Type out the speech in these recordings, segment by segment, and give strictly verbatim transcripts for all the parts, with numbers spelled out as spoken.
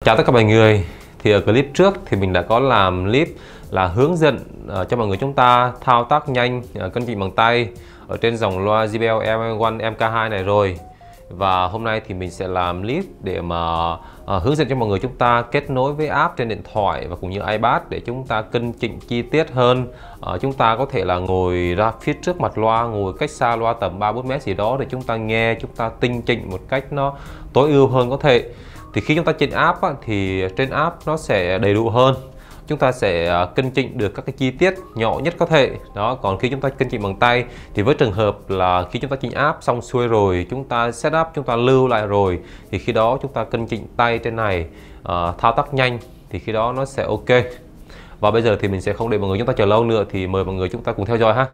Chào tất cả mọi người. Thì ở clip trước thì mình đã có làm clip là hướng dẫn uh, cho mọi người chúng ta thao tác nhanh uh, cân chỉnh bằng tay ở trên dòng loa J B L M một M K hai này rồi. Và hôm nay thì mình sẽ làm clip để mà uh, hướng dẫn cho mọi người chúng ta kết nối với app trên điện thoại và cũng như iPad để chúng ta cân chỉnh chi tiết hơn. Uh, chúng ta có thể là ngồi ra phía trước mặt loa, ngồi cách xa loa tầm ba bốn mét gì đó để chúng ta nghe, chúng ta tinh chỉnh một cách nó tối ưu hơn có thể. Thì khi chúng ta trên app á, thì trên app nó sẽ đầy đủ hơn, chúng ta sẽ cân chỉnh được các cái chi tiết nhỏ nhất có thể đó. Còn khi chúng ta cân chỉnh bằng tay thì với trường hợp là khi chúng ta chỉnh app xong xuôi rồi, chúng ta setup, chúng ta lưu lại rồi, thì khi đó chúng ta cân chỉnh tay trên này uh, thao tác nhanh thì khi đó nó sẽ ok. Và bây giờ thì mình sẽ không để mọi người chúng ta chờ lâu nữa, thì mời mọi người chúng ta cùng theo dõi ha.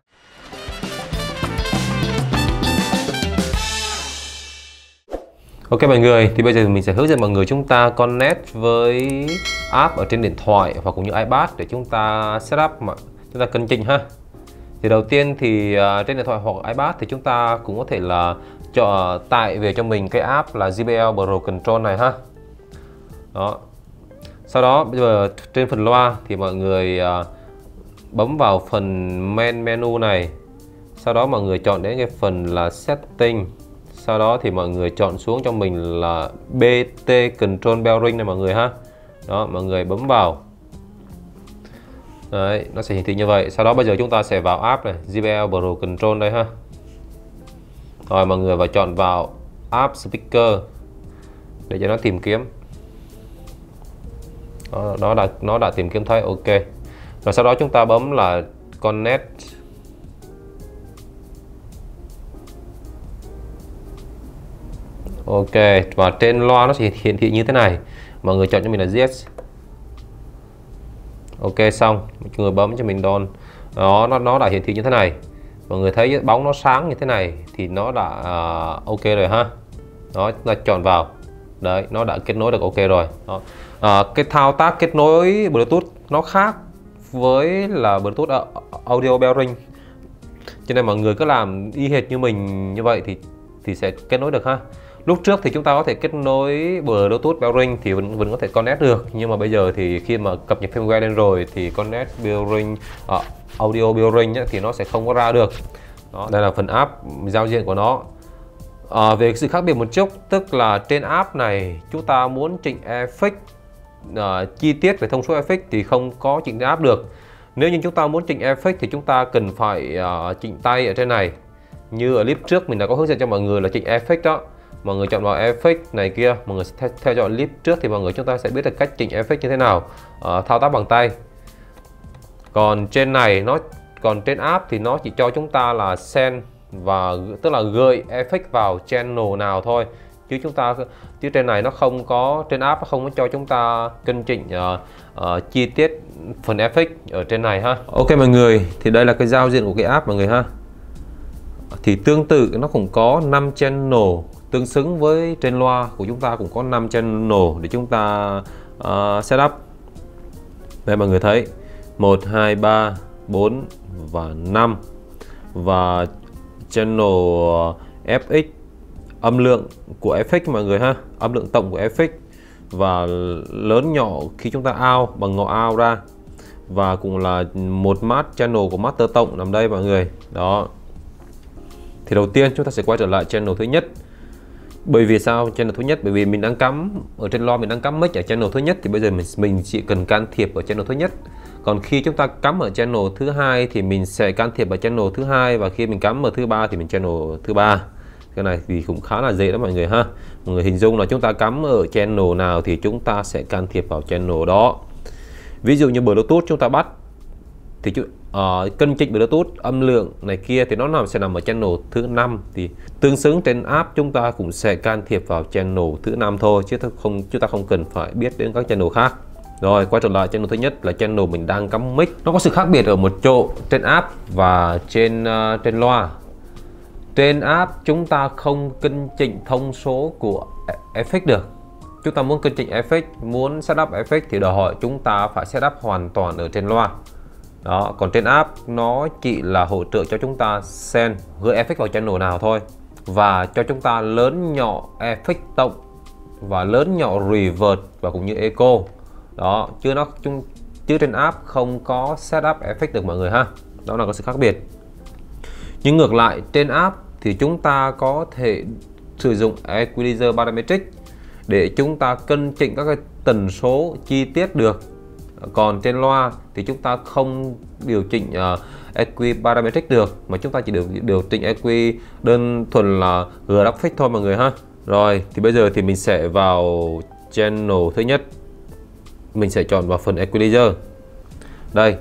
Ok mọi người, thì bây giờ mình sẽ hướng dẫn mọi người chúng ta connect với app ở trên điện thoại hoặc cũng như iPad để chúng ta setup mà chúng ta cân chỉnh ha. Thì đầu tiên thì uh, trên điện thoại hoặc iPad thì chúng ta cũng có thể là cho tải về cho mình cái app là J B L Pro Control này ha. Đó. Sau đó bây giờ trên phần loa thì mọi người uh, bấm vào phần main menu này. Sau đó mọi người chọn đến cái phần là setting. Sau đó thì mọi người chọn xuống cho mình là B T Control Bearing này mọi người ha. Đó, mọi người bấm vào. Đấy, nó sẽ hiển thị như vậy. Sau đó bây giờ chúng ta sẽ vào app này, J B L Pro Control đây ha. Rồi mọi người vào chọn vào app speaker để cho nó tìm kiếm. Đó, nó đã nó đã tìm kiếm thấy ok. Rồi sau đó chúng ta bấm là connect. Ok, và trên loa nó sẽ hiển thị như thế này. Mọi người chọn cho mình là yes. Ok xong, mọi người bấm cho mình done. Đó, nó nó đã hiển thị như thế này. Mọi người thấy bóng nó sáng như thế này thì nó đã uh, ok rồi ha. Đó, chúng ta chọn vào. Đấy, nó đã kết nối được ok rồi. Đó. Uh, cái thao tác kết nối Bluetooth nó khác với là Bluetooth audio bearing. Cho nên mọi người cứ làm y hệt như mình như vậy thì thì sẽ kết nối được ha. Lúc trước thì chúng ta có thể kết nối Bluetooth bearing thì vẫn, vẫn có thể connect được, nhưng mà bây giờ thì khi mà cập nhật firmware lên rồi thì connect bearing, uh, audio bearing ấy, thì nó sẽ không có ra được. Đó, đây là phần app giao diện của nó. Uh, về sự khác biệt một chút, tức là trên app này chúng ta muốn chỉnh effect uh, chi tiết về thông số effect thì không có chỉnh app được. Nếu như chúng ta muốn chỉnh effect thì chúng ta cần phải uh, chỉnh tay ở trên này. Như ở clip trước mình đã có hướng dẫn cho mọi người là chỉnh effect đó. Mọi người chọn vào effect này kia, mọi người theo, theo dõi clip trước thì mọi người chúng ta sẽ biết được cách chỉnh effect như thế nào, uh, thao tác bằng tay. Còn trên này nó còn trên app thì nó chỉ cho chúng ta là send và tức là gợi effect vào channel nào thôi, chứ chúng ta chứ trên này nó không có, trên app nó không có cho chúng ta cân chỉnh uh, uh, chi tiết phần effect ở trên này ha. Ok mọi người, thì đây là cái giao diện của cái app mọi người ha. Thì tương tự nó cũng có năm channel tương xứng với trên loa của chúng ta, cũng có năm channel để chúng ta uh, setup. Đây mọi người thấy một, hai, ba, bốn và năm. Và channel F X âm lượng của effect mọi người ha, âm lượng tổng của effect, và lớn nhỏ khi chúng ta out bằng ngõ out ra, và cũng là một mát channel của master tổng nằm đây mọi người. Đó. Thì đầu tiên chúng ta sẽ quay trở lại channel thứ nhất. Bởi vì sao channel thứ nhất? Bởi vì mình đang cắm ở trên loa, mình đang cắm mic ở channel thứ nhất thì bây giờ mình mình chỉ cần can thiệp ở channel thứ nhất. Còn khi chúng ta cắm ở channel thứ hai thì mình sẽ can thiệp ở channel thứ hai, và khi mình cắm ở thứ ba thì mình channel thứ ba. Cái này thì cũng khá là dễ đó mọi người ha. Mọi người hình dung là chúng ta cắm ở channel nào thì chúng ta sẽ can thiệp vào channel đó. Ví dụ như Bluetooth chúng ta bắt thì uh, cân chỉnh Bluetooth âm lượng này kia thì nó nằm sẽ nằm ở channel thứ năm, thì tương xứng trên app chúng ta cũng sẽ can thiệp vào channel thứ năm thôi, chứ không chúng ta không cần phải biết đến các channel khác. Rồi quay trở lại channel thứ nhất là channel mình đang cắm mic. Nó có sự khác biệt ở một chỗ trên app và trên uh, trên loa. Trên app chúng ta không cân chỉnh thông số của effect được. Chúng ta muốn cân chỉnh effect, muốn setup effect thì đòi hỏi chúng ta phải setup hoàn toàn ở trên loa. Đó, còn trên app nó chỉ là hỗ trợ cho chúng ta send gửi effect vào channel nào thôi, và cho chúng ta lớn nhỏ effect tổng và lớn nhỏ reverb và cũng như echo đó, chứ nó chung chứ trên app không có setup effect được mọi người ha. Đó là có sự khác biệt. Nhưng ngược lại trên app thì chúng ta có thể sử dụng Equalizer Parametric để chúng ta cân chỉnh các cái tần số chi tiết được. Còn trên loa thì chúng ta không điều chỉnh uh, e quy Parametric được, mà chúng ta chỉ được điều chỉnh e quy đơn thuần là graphic thôi mọi người ha. Rồi thì bây giờ thì mình sẽ vào channel thứ nhất, mình sẽ chọn vào phần Equalizer. Đây,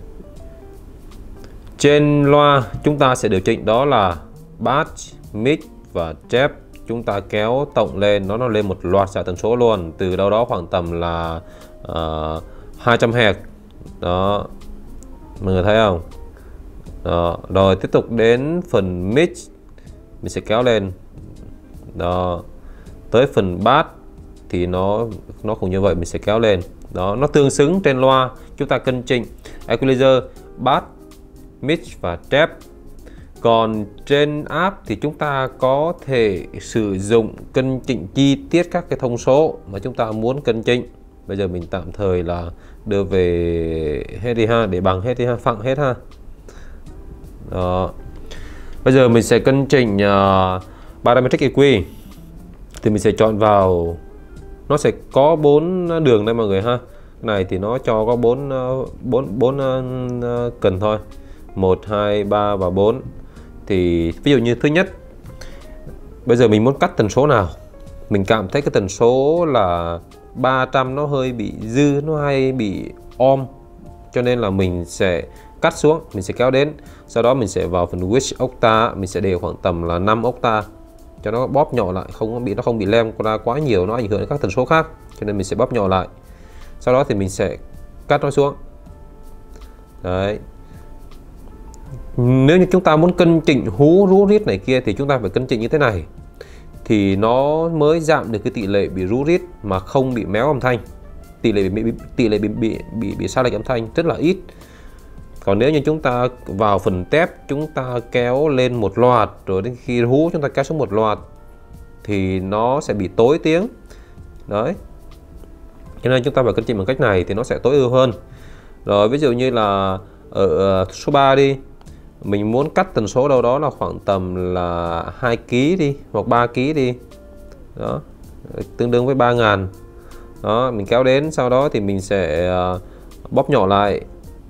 trên loa chúng ta sẽ điều chỉnh đó là bass, mid và depth. Chúng ta kéo tổng lên, nó nó lên một loạt xạ tần số luôn, từ đâu đó khoảng tầm là uh, hai trăm héc. Đó, mọi người thấy không? Đó. Rồi tiếp tục đến phần mid, mình sẽ kéo lên. Đó, tới phần bass thì nó nó cũng như vậy, mình sẽ kéo lên. Đó, nó tương xứng trên loa. Chúng ta cân chỉnh Equalizer, bass, mid và depth. Còn trên app thì chúng ta có thể sử dụng cân chỉnh chi tiết các cái thông số mà chúng ta muốn cân chỉnh. Bây giờ mình tạm thời là đưa về hết đi ha, để bằng hết đi ha, phẳng hết ha. Đó. Bây giờ mình sẽ cân chỉnh uh, Parametric e quy. Thì mình sẽ chọn vào, nó sẽ có bốn đường đây mọi người ha. Cái này thì nó cho có bốn bốn bốn cần thôi. một, hai, ba và bốn. Thì ví dụ như thứ nhất, bây giờ mình muốn cắt tần số nào. Mình cảm thấy cái tần số là ba trăm nó hơi bị dư, nó hay bị om, cho nên là mình sẽ cắt xuống, mình sẽ kéo đến. Sau đó mình sẽ vào phần Width octa, mình sẽ để khoảng tầm là năm octa cho nó bóp nhỏ lại, không bị nó không bị lem ra quá nhiều, nó ảnh hưởng đến các tần số khác, cho nên mình sẽ bóp nhỏ lại. Sau đó thì mình sẽ cắt nó xuống. Đấy. Nếu như chúng ta muốn cân chỉnh hú rú rít này kia thì chúng ta phải cân chỉnh như thế này, thì nó mới giảm được cái tỷ lệ bị rú rít mà không bị méo âm thanh. Tỷ lệ bị, bị tỷ lệ bị bị bị, bị sai lệch âm thanh rất là ít. Còn nếu như chúng ta vào phần tép, chúng ta kéo lên một loạt, rồi đến khi hú chúng ta kéo xuống một loạt thì nó sẽ bị tối tiếng. Đấy, cho nên chúng ta phải cân chỉnh bằng cách này thì nó sẽ tối ưu hơn. Rồi ví dụ như là ở số ba đi, mình muốn cắt tần số đâu đó là khoảng tầm là hai ki lô gam đi, hoặc ba ki lô gam đi. Đó, tương đương với ba ngàn. Đó, mình kéo đến, sau đó thì mình sẽ uh, bóp nhỏ lại.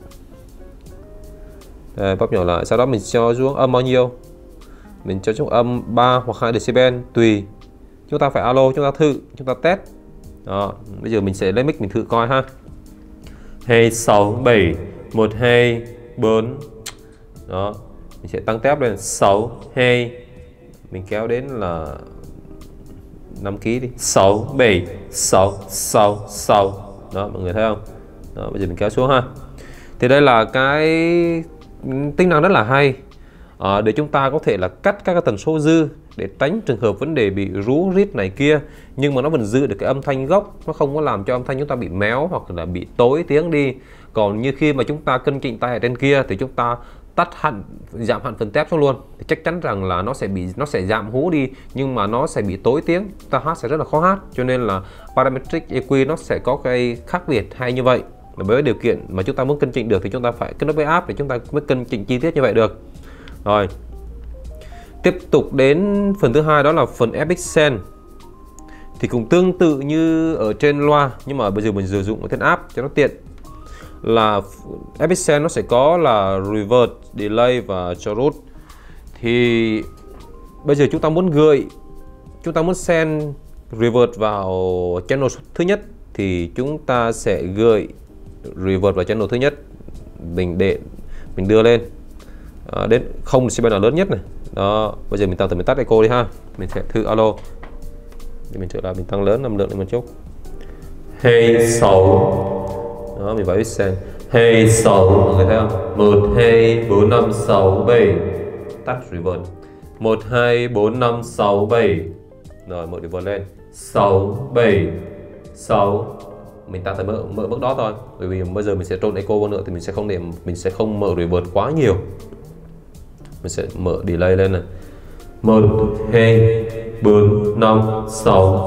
Đây, bóp nhỏ lại, sau đó mình cho xuống âm bao nhiêu? Mình cho xuống âm ba hoặc hai decibel tùy. Chúng ta phải alo, chúng ta thử, chúng ta test. Đó, bây giờ mình sẽ lấy mic mình thử coi ha. Hai, sáu, bảy, một, hai, bốn. Đó, mình sẽ tăng tép lên sáu, hai. Mình kéo đến là năm ki lô gam đi. sáu, bảy, sáu, sáu, sáu. Đó, mọi người thấy không? Đó, bây giờ mình kéo xuống ha. Thì đây là cái tính năng rất là hay à, để chúng ta có thể là cắt các cái tần số dư để tránh trường hợp vấn đề bị rú rít này kia, nhưng mà nó vẫn giữ được cái âm thanh gốc, nó không có làm cho âm thanh chúng ta bị méo hoặc là bị tối tiếng đi. Còn như khi mà chúng ta cân chỉnh tay ở trên kia thì chúng ta tắt hẳn, giảm hẳn phần tép xuống luôn, thì chắc chắn rằng là nó sẽ bị nó sẽ giảm hú đi, nhưng mà nó sẽ bị tối tiếng, ta hát sẽ rất là khó hát. Cho nên là Parametric e quy nó sẽ có cái khác biệt hay như vậy. Với điều kiện mà chúng ta muốn cân chỉnh được thì chúng ta phải kết nối với app để chúng ta mới cân chỉnh chi tiết như vậy được. Rồi, tiếp tục đến phần thứ hai, đó là phần ép ích Send. Thì cũng tương tự như ở trên loa, nhưng mà bây giờ mình sử dụng ở trên app cho nó tiện. Là ép ích Send nó sẽ có là reverb, delay và chorus. Thì bây giờ chúng ta muốn gửi, chúng ta muốn send reverb vào channel thứ nhất thì chúng ta sẽ gửi reverb vào channel thứ nhất. Mình để mình đưa lên à, đến không decibel là lớn nhất này. Đó, bây giờ mình tăng từ mình tắt echo đi ha. Mình sẽ thử alo. Thì mình trở lại mình tăng lớn âm lượng lên một chút. Hai, sáu. Đó, mình vào Send. Hai, sáu, mọi người thấy không? một, hai, bốn, năm, sáu, bảy. Tắt reverb. một, hai, bốn, năm, sáu, bảy. Rồi, mở reverb lên. sáu, bảy, sáu. Mình tăng tới mở, mở mức đó thôi. Bởi vì bây giờ mình sẽ trộn echo vào nữa thì mình sẽ không để mình sẽ không mở reverb quá nhiều. Mình sẽ mở delay lên này. một, hai, bốn, năm, sáu.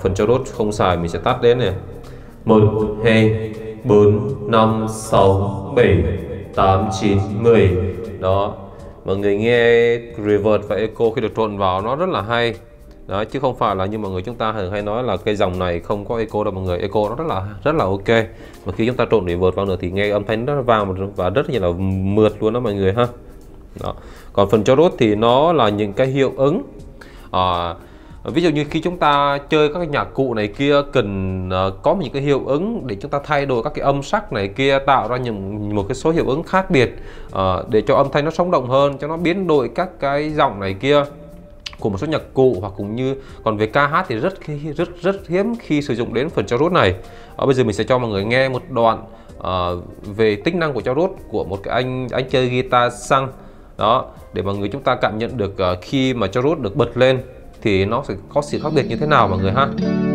phần cho rốt không xài mình sẽ tắt đến này. Một, hai, bốn, năm, sáu, bảy, tám, chín, mười. Đó, mọi người nghe reverb và echo khi được trộn vào nó rất là hay. Đó, chứ không phải là như mọi người chúng ta thường hay nói là cái dòng này không có echo đâu mọi người. Echo nó rất là rất là ok. Và khi chúng ta trộn reverb vào nữa thì nghe âm thanh rất là vang và rất là mượt luôn đó mọi người ha. Đó. Còn phần cho rốt thì nó là những cái hiệu ứng. À, ví dụ như khi chúng ta chơi các cái nhạc cụ này kia cần uh, có những cái hiệu ứng để chúng ta thay đổi các cái âm sắc này kia, tạo ra những một cái số hiệu ứng khác biệt uh, để cho âm thanh nó sống động hơn, cho nó biến đổi các cái giọng này kia của một số nhạc cụ. Hoặc cũng như còn về ca hát thì rất rất rất hiếm khi sử dụng đến phần cho rốt này. Uh, bây giờ mình sẽ cho mọi người nghe một đoạn uh, về tính năng của cho rốt của một cái anh anh chơi guitar xăng đó, để mọi người chúng ta cảm nhận được uh, khi mà cho rốt được bật lên thì nó sẽ có sự khác biệt như thế nào mọi người ha.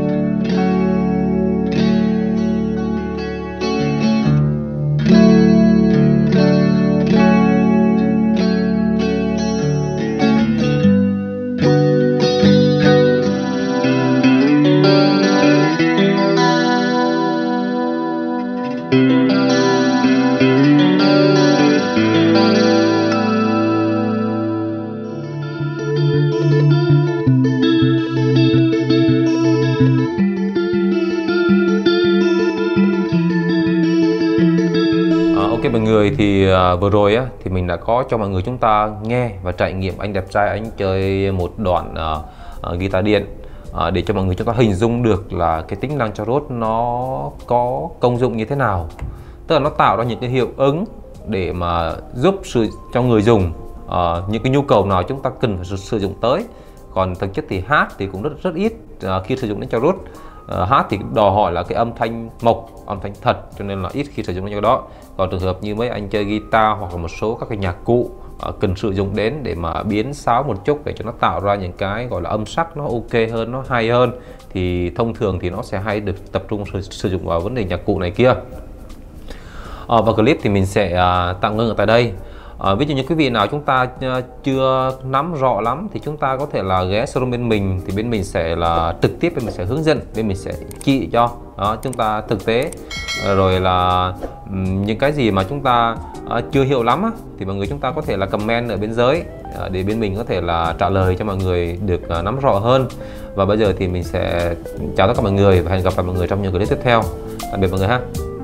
Ok mọi người, thì uh, vừa rồi á thì mình đã có cho mọi người chúng ta nghe và trải nghiệm anh đẹp trai anh chơi một đoạn uh, uh, guitar điện uh, để cho mọi người chúng ta hình dung được là cái tính năng cho rốt nó có công dụng như thế nào. Tức là nó tạo ra những cái hiệu ứng để mà giúp sự cho người dùng uh, những cái nhu cầu nào chúng ta cần phải sử dụng tới. Còn thực chất thì hát thì cũng rất rất ít uh, khi sử dụng đến cho rốt. Uh, hát thì đòi hỏi là cái âm thanh mộc, âm thanh thật, cho nên là ít khi sử dụng đến cái đó. Còn trường hợp như mấy anh chơi guitar hoặc là một số các cái nhạc cụ uh, cần sử dụng đến để mà biến sáo một chút để cho nó tạo ra những cái gọi là âm sắc nó ok hơn, nó hay hơn, thì thông thường thì nó sẽ hay được tập trung sử, sử dụng vào vấn đề nhạc cụ này kia. Uh, và clip thì mình sẽ uh, tạm ngưng ở tại đây. À, ví dụ như quý vị nào chúng ta uh, chưa nắm rõ lắm thì chúng ta có thể là ghé showroom bên mình, thì bên mình sẽ là trực tiếp bên mình sẽ hướng dẫn, bên mình sẽ chỉ cho đó, chúng ta thực tế rồi là um, những cái gì mà chúng ta uh, chưa hiểu lắm á, thì mọi người chúng ta có thể là comment ở bên dưới uh, để bên mình có thể là trả lời cho mọi người được uh, nắm rõ hơn. Và bây giờ thì mình sẽ chào tất cả mọi người và hẹn gặp lại mọi người trong những clip tiếp theo. Tạm biệt mọi người ha.